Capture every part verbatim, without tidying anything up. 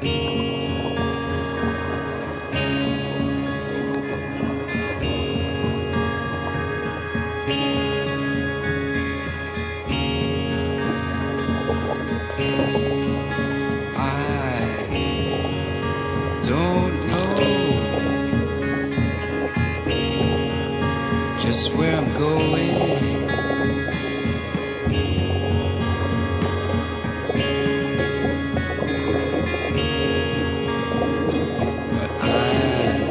Just where I'm going. But I'm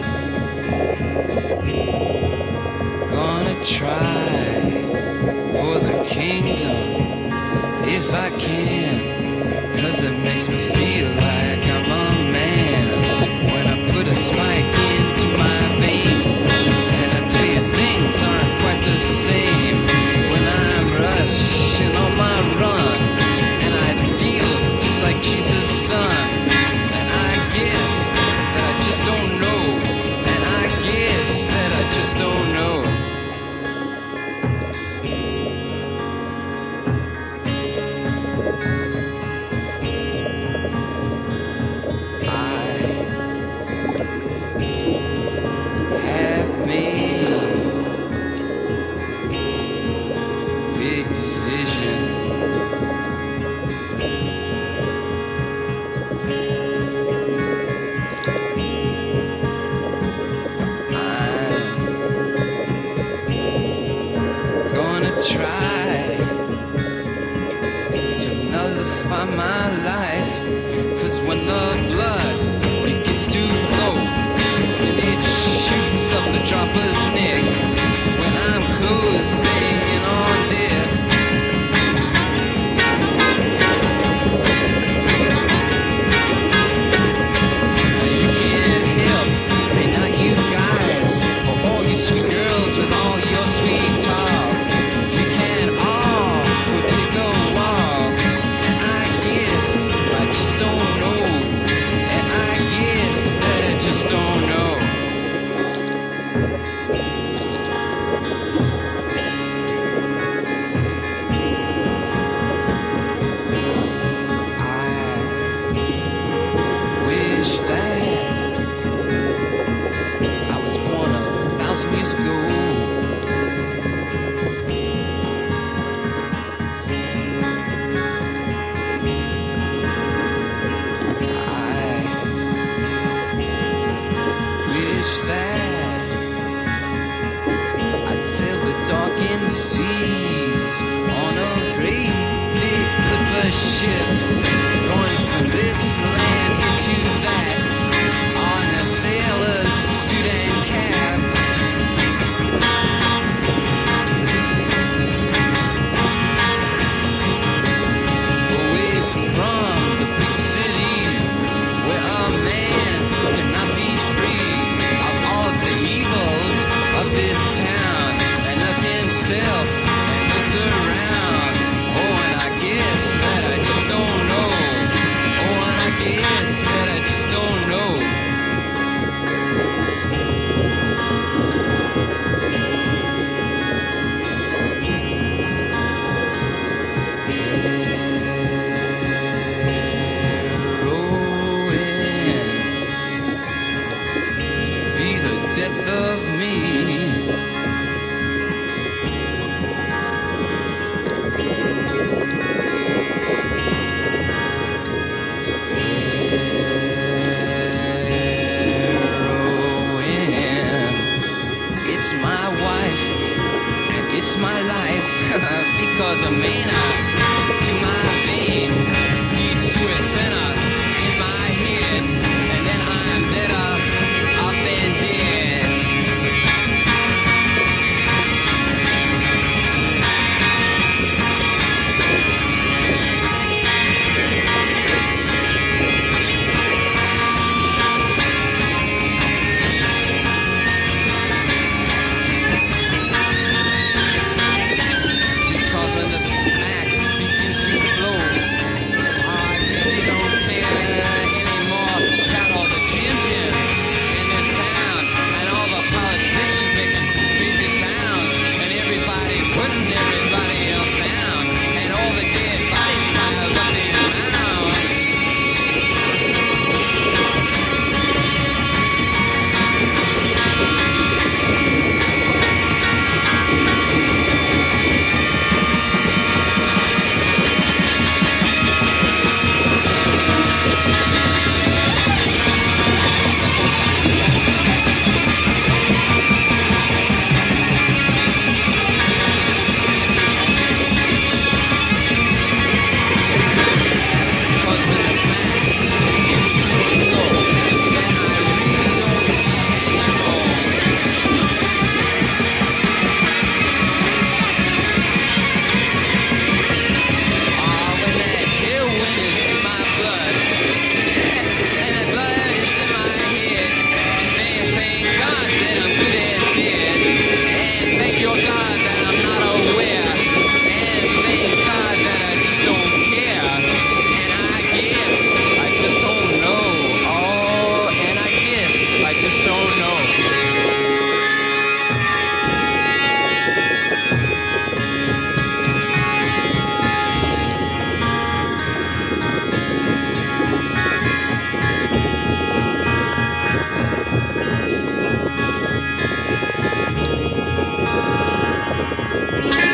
gonna try for the kingdom if I can, 'cause it makes me feel like I'm a man when I put a spike into my vein. The same when I'm rushing on my run, and I feel just like Jesus' son. And I guess that I just don't know, and I guess that I just don't know. I have made big decision. I'm gonna try to nullify my life, 'cause when the blood begins to flow, when it shoots up the dropper's neck, when I'm closing in on death, you can't help, and not you guys, or all you sweet girls with all your sweet talk. You can all go take a walk, and I guess I just don't know, and I guess that I just don't know. Years ago, I wish that I'd sail the darkened seas on a great big clipper ship, going from this land here to that on a sailor's suit and cap. This town and of himself and looks around. Oh, and I guess that I just don't know. Oh, and I guess that I just don't know. Heroin be the death of me. It's my wife, and it's my life, because a mana to my vein leads to a center in my head, and then I'm better off than dead. When the smack begins to flow, I really don't care. Thank you.